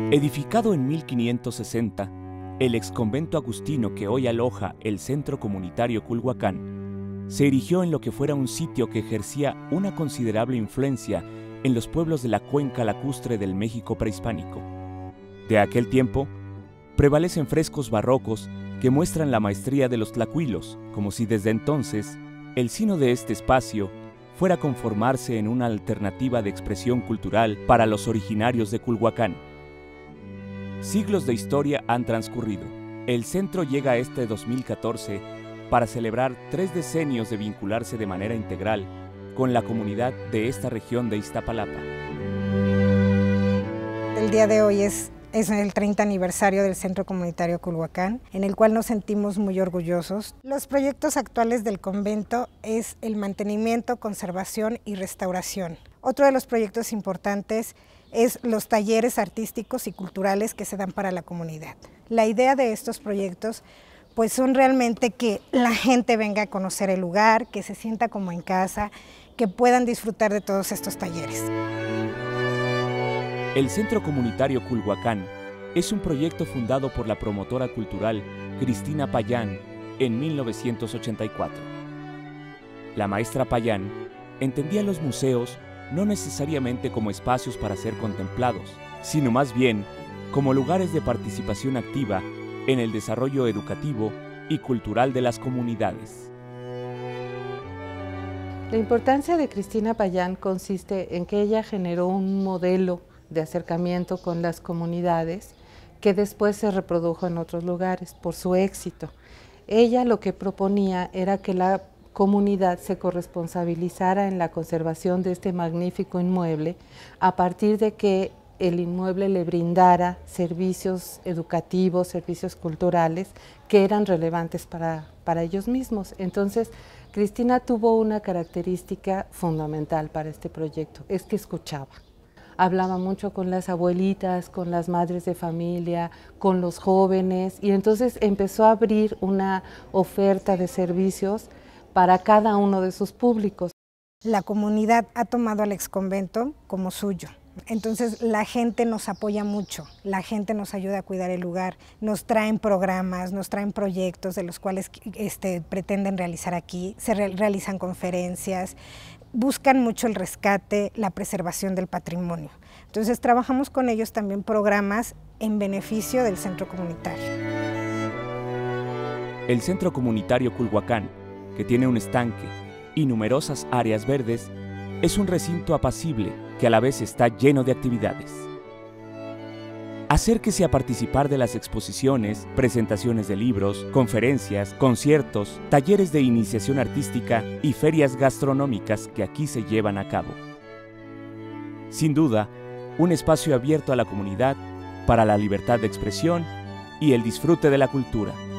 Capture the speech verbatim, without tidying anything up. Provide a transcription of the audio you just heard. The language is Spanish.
Edificado en mil quinientos sesenta, el exconvento agustino que hoy aloja el Centro Comunitario Culhuacán se erigió en lo que fuera un sitio que ejercía una considerable influencia en los pueblos de la cuenca lacustre del México prehispánico. De aquel tiempo, prevalecen frescos barrocos que muestran la maestría de los tlacuilos, como si desde entonces el sino de este espacio fuera a conformarse en una alternativa de expresión cultural para los originarios de Culhuacán. Siglos de historia han transcurrido. El centro llega a este dos mil catorce para celebrar tres decenios de vincularse de manera integral con la comunidad de esta región de Iztapalapa. El día de hoy es, es el treinta aniversario del Centro Comunitario Culhuacán, en el cual nos sentimos muy orgullosos. Los proyectos actuales del convento es el mantenimiento, conservación y restauración. Otro de los proyectos importantes es los talleres artísticos y culturales que se dan para la comunidad. La idea de estos proyectos pues son realmente que la gente venga a conocer el lugar, que se sienta como en casa, que puedan disfrutar de todos estos talleres. El Centro Comunitario Culhuacán es un proyecto fundado por la promotora cultural Cristina Payán en mil novecientos ochenta y cuatro. La maestra Payán entendía los museos no necesariamente como espacios para ser contemplados, sino más bien como lugares de participación activa en el desarrollo educativo y cultural de las comunidades. La importancia de Cristina Payán consiste en que ella generó un modelo de acercamiento con las comunidades que después se reprodujo en otros lugares por su éxito. Ella lo que proponía era que la comunidad se corresponsabilizara en la conservación de este magnífico inmueble a partir de que el inmueble le brindara servicios educativos, servicios culturales que eran relevantes para, para ellos mismos. Entonces, Cristina tuvo una característica fundamental para este proyecto, es que escuchaba. Hablaba mucho con las abuelitas, con las madres de familia, con los jóvenes, y entonces empezó a abrir una oferta de servicios para cada uno de sus públicos. La comunidad ha tomado al exconvento como suyo. Entonces la gente nos apoya mucho, la gente nos ayuda a cuidar el lugar, nos traen programas, nos traen proyectos de los cuales este, pretenden realizar aquí, se re realizan conferencias, buscan mucho el rescate, la preservación del patrimonio. Entonces trabajamos con ellos también programas en beneficio del centro comunitario. El Centro Comunitario Culhuacán, que tiene un estanque y numerosas áreas verdes, es un recinto apacible que a la vez está lleno de actividades. Acérquese a participar de las exposiciones, presentaciones de libros, conferencias, conciertos, talleres de iniciación artística y ferias gastronómicas que aquí se llevan a cabo. Sin duda, un espacio abierto a la comunidad para la libertad de expresión y el disfrute de la cultura.